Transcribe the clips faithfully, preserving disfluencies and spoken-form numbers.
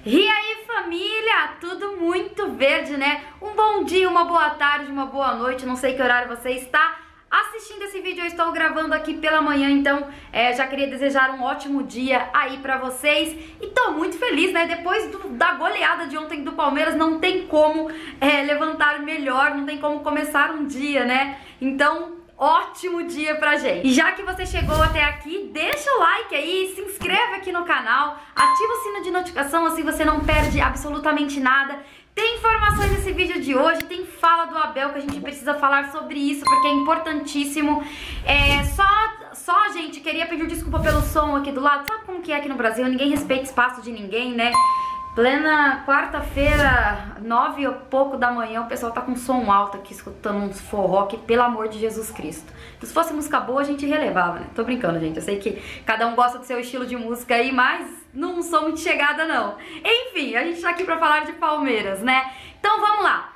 E aí, família, tudo muito verde, né? Um bom dia, uma boa tarde, uma boa noite, não sei que horário você está assistindo esse vídeo. Eu estou gravando aqui pela manhã, então é, já queria desejar um ótimo dia aí pra vocês. E tô muito feliz, né? Depois do, da goleada de ontem do Palmeiras, não tem como é, levantar melhor, não tem como começar um dia, né? Então... ótimo dia pra gente. E já que você chegou até aqui, deixa o like aí, se inscreve aqui no canal, ativa o sino de notificação, assim você não perde absolutamente nada. Tem informações nesse vídeo de hoje, tem fala do Abel que a gente precisa falar sobre isso, porque é importantíssimo. É, só, só, gente, queria pedir desculpa pelo som aqui do lado. Sabe como que é aqui no Brasil? Ninguém respeita espaço de ninguém, né? Plena quarta-feira, nove e pouco da manhã, o pessoal tá com som alto aqui, escutando uns forró aqui, pelo amor de Jesus Cristo. Então, se fosse música boa, a gente relevava, né? Tô brincando, gente. Eu sei que cada um gosta do seu estilo de música aí, mas não sou muito chegada, não. Enfim, a gente tá aqui pra falar de Palmeiras, né? Então, vamos lá.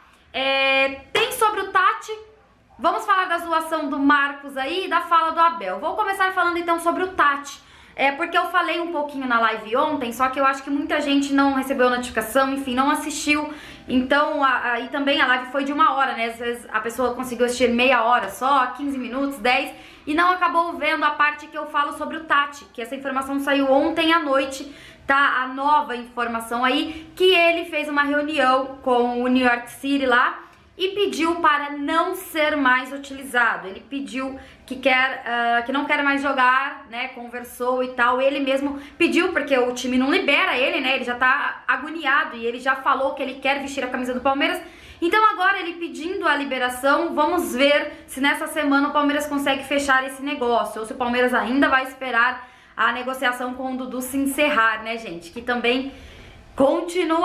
É, tem sobre o Tati, vamos falar da zoação do Marcos aí e da fala do Abel. Vou começar falando, então, sobre o Tati. É porque eu falei um pouquinho na live ontem, só que eu acho que muita gente não recebeu notificação, enfim, não assistiu. Então, aí também a live foi de uma hora, né? Às vezes a pessoa conseguiu assistir meia hora só, quinze minutos, dez, e não acabou vendo a parte que eu falo sobre o Tati, que essa informação saiu ontem à noite, tá? A nova informação aí, que ele fez uma reunião com o New York City lá, e pediu para não ser mais utilizado. Ele pediu que, quer, uh, que não quer mais jogar, né, conversou e tal. Ele mesmo pediu, porque o time não libera ele, né, ele já tá agoniado e ele já falou que ele quer vestir a camisa do Palmeiras. Então agora ele pedindo a liberação, vamos ver se nessa semana o Palmeiras consegue fechar esse negócio, ou se o Palmeiras ainda vai esperar a negociação com o Dudu se encerrar, né, gente, que também... continua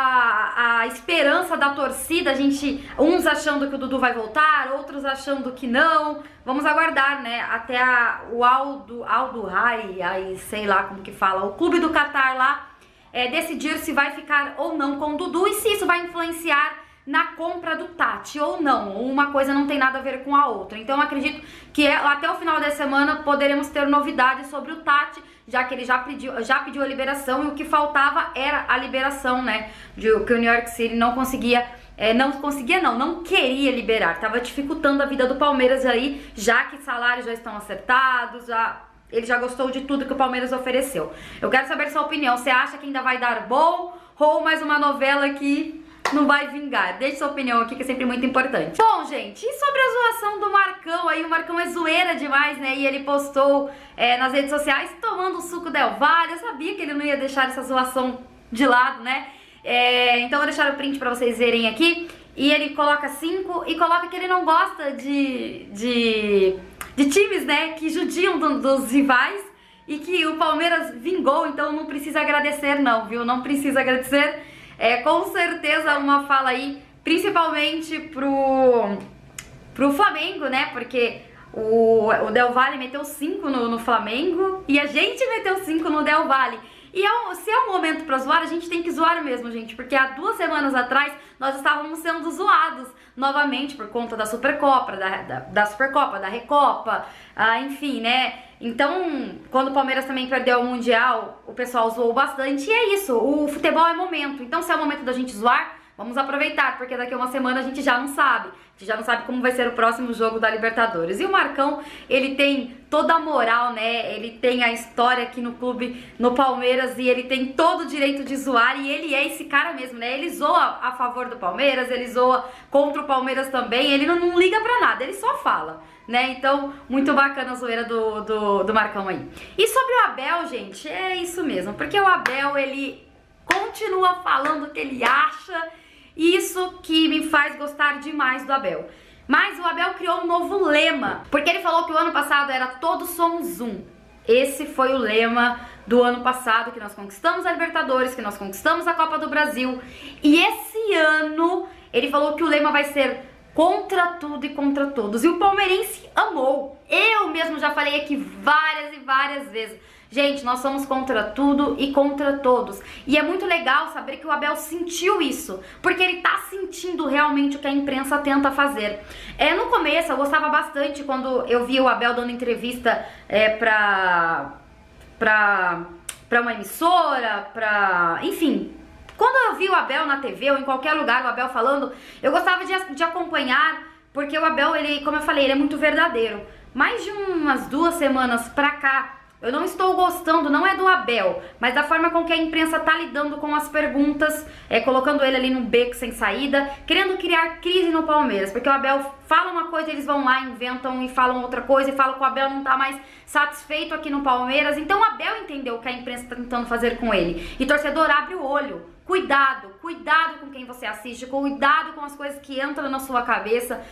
a, a esperança da torcida, a gente, uns achando que o Dudu vai voltar, outros achando que não. Vamos aguardar, né, até a, o Aldo, Aldo Rai, aí sei lá como que fala, o clube do Catar lá, é, decidir se vai ficar ou não com o Dudu e se isso vai influenciar na compra do Tati ou não. Uma coisa não tem nada a ver com a outra. Então eu acredito que até o final da semana poderemos ter novidades sobre o Tati, já que ele já pediu, já pediu a liberação e o que faltava era a liberação, né? De que o New York City não conseguia, é, não conseguia não, não queria liberar, tava dificultando a vida do Palmeiras aí, já que salários já estão acertados, já... ele já gostou de tudo que o Palmeiras ofereceu. Eu quero saber sua opinião, você acha que ainda vai dar bom ou mais uma novela que não vai vingar? Deixe sua opinião aqui, que é sempre muito importante. Bom, gente, e sobre a zoação do Marcão aí? O Marcão é zoeira demais, né? E ele postou é, nas redes sociais tomando o suco Del Valle. Eu sabia que ele não ia deixar essa zoação de lado, né? É, então eu vou deixar o print pra vocês verem aqui. E ele coloca cinco e coloca que ele não gosta de, de, de times, né? Que judiam do, dos rivais. E que o Palmeiras vingou, então não precisa agradecer não, viu? Não precisa agradecer. É, com certeza uma fala aí, principalmente pro, pro Flamengo, né? Porque o, o Del Valle meteu cinco no, no Flamengo e a gente meteu cinco no Del Valle. E é um, se é um momento pra zoar, a gente tem que zoar mesmo, gente. Porque há duas semanas atrás nós estávamos sendo zoados novamente por conta da Supercopa, da, da, da Supercopa, da Recopa, ah, enfim, né? Então, quando o Palmeiras também perdeu o Mundial, o pessoal zoou bastante. E é isso, o futebol é momento. Então, se é o momento da gente zoar, vamos aproveitar, porque daqui a uma semana a gente já não sabe. A gente já não sabe como vai ser o próximo jogo da Libertadores. E o Marcão, ele tem toda a moral, né? Ele tem a história aqui no clube, no Palmeiras, e ele tem todo o direito de zoar. E ele é esse cara mesmo, né? Ele zoa a favor do Palmeiras, ele zoa contra o Palmeiras também. Ele não, não liga pra nada, ele só fala, né? Então, muito bacana a zoeira do, do, do Marcão aí. E sobre o Abel, gente, é isso mesmo. Porque o Abel, ele continua falando o que ele acha. Isso que me faz gostar demais do Abel. Mas o Abel criou um novo lema, porque ele falou que o ano passado era todos somos um. Esse foi o lema do ano passado, que nós conquistamos a Libertadores, que nós conquistamos a Copa do Brasil. E esse ano ele falou que o lema vai ser contra tudo e contra todos. E o palmeirense amou. Eu mesmo já falei aqui várias e várias vezes. Gente, nós somos contra tudo e contra todos. E é muito legal saber que o Abel sentiu isso, porque ele tá sentindo realmente o que a imprensa tenta fazer. É, no começo eu gostava bastante quando eu via o Abel dando entrevista é, pra, pra, pra uma emissora, pra... enfim... Quando eu vi o Abel na T V ou em qualquer lugar, o Abel falando, eu gostava de, de acompanhar, porque o Abel, ele, como eu falei, ele é muito verdadeiro. Mais de umas duas semanas pra cá, eu não estou gostando, não é do Abel, mas da forma com que a imprensa tá lidando com as perguntas, é, colocando ele ali num beco sem saída, querendo criar crise no Palmeiras, porque o Abel fala uma coisa, eles vão lá, inventam e falam outra coisa, e falam que o Abel não tá mais satisfeito aqui no Palmeiras. Então o Abel entendeu o que a imprensa tá tentando fazer com ele, e torcedor, abre o olho, cuidado, cuidado com quem você assiste, cuidado com as coisas que entram na sua cabeça,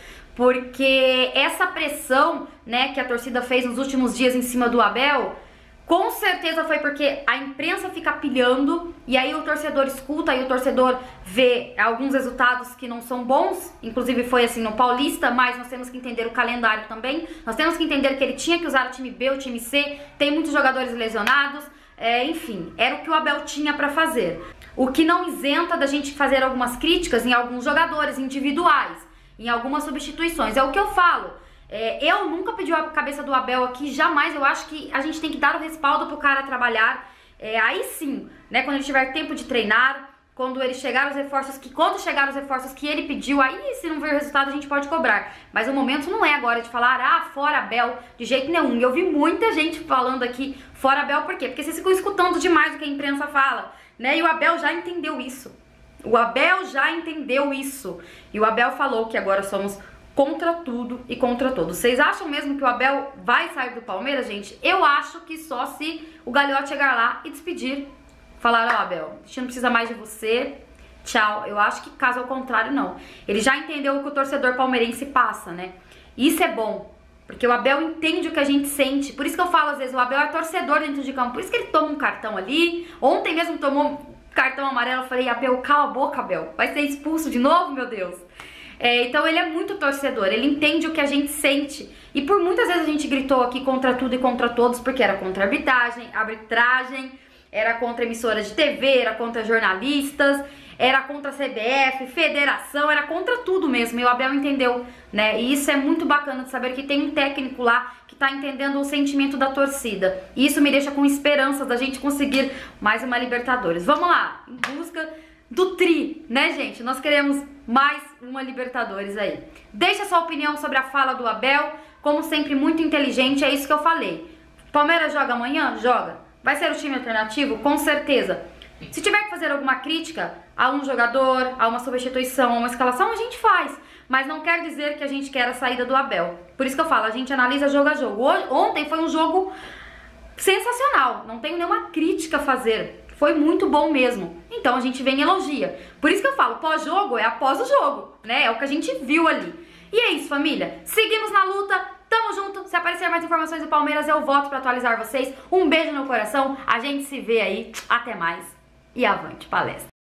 porque essa pressão, né, que a torcida fez nos últimos dias em cima do Abel, com certeza foi porque a imprensa fica pilhando e aí o torcedor escuta e o torcedor vê alguns resultados que não são bons, inclusive foi assim no Paulista, mas nós temos que entender o calendário também, nós temos que entender que ele tinha que usar o time B, o time C, tem muitos jogadores lesionados, é, enfim, era o que o Abel tinha pra fazer. O que não isenta da gente fazer algumas críticas em alguns jogadores individuais, em algumas substituições, é o que eu falo. É, eu nunca pedi a cabeça do Abel aqui, jamais. Eu acho que a gente tem que dar o respaldo pro cara trabalhar. É, aí sim, né, quando ele tiver tempo de treinar, quando ele chegar os reforços que quando chegar os reforços que ele pediu, aí se não ver o resultado a gente pode cobrar. Mas o momento não é agora de falar, ah, fora Abel, de jeito nenhum. Eu vi muita gente falando aqui fora Abel, por quê? Porque vocês ficam escutando demais o que a imprensa fala, né? E o Abel já entendeu isso. O Abel já entendeu isso. E o Abel falou que agora somos contra tudo e contra todos. Vocês acham mesmo que o Abel vai sair do Palmeiras, gente? Eu acho que só se o Gagliotti chegar lá e despedir. Falar, ó, oh, Abel, a gente não precisa mais de você, tchau. Eu acho que caso ao contrário, não. Ele já entendeu o que o torcedor palmeirense passa, né? Isso é bom, porque o Abel entende o que a gente sente. Por isso que eu falo, às vezes, o Abel é torcedor dentro de campo. Por isso que ele toma um cartão ali. Ontem mesmo tomou cartão amarelo. Eu falei, Abel, cala a boca, Abel. Vai ser expulso de novo, meu Deus. É, então ele é muito torcedor, ele entende o que a gente sente. E por muitas vezes a gente gritou aqui contra tudo e contra todos, porque era contra arbitragem, arbitragem, era contra emissora de T V, era contra jornalistas, era contra a C B F, federação, era contra tudo mesmo. E o Abel entendeu, né? E isso é muito bacana de saber que tem um técnico lá que tá entendendo o sentimento da torcida. E isso me deixa com esperanças da gente conseguir mais uma Libertadores. Vamos lá, em busca do tri, né, gente? Nós queremos mais uma Libertadores aí. Deixa sua opinião sobre a fala do Abel, como sempre, muito inteligente, é isso que eu falei. Palmeiras joga amanhã? Joga. Vai ser o time alternativo? Com certeza. Se tiver que fazer alguma crítica a um jogador, a uma substituição, a uma escalação, a gente faz. Mas não quer dizer que a gente quer a saída do Abel. Por isso que eu falo, a gente analisa jogo a jogo. Ontem foi um jogo sensacional, não tenho nenhuma crítica a fazer. Foi muito bom mesmo. Então a gente vem e elogia. Por isso que eu falo, pós-jogo é após o jogo, né? É o que a gente viu ali. E é isso, família. Seguimos na luta, tamo junto. Se aparecer mais informações do Palmeiras, eu volto pra atualizar vocês. Um beijo no coração, a gente se vê aí. Até mais e avante palestra.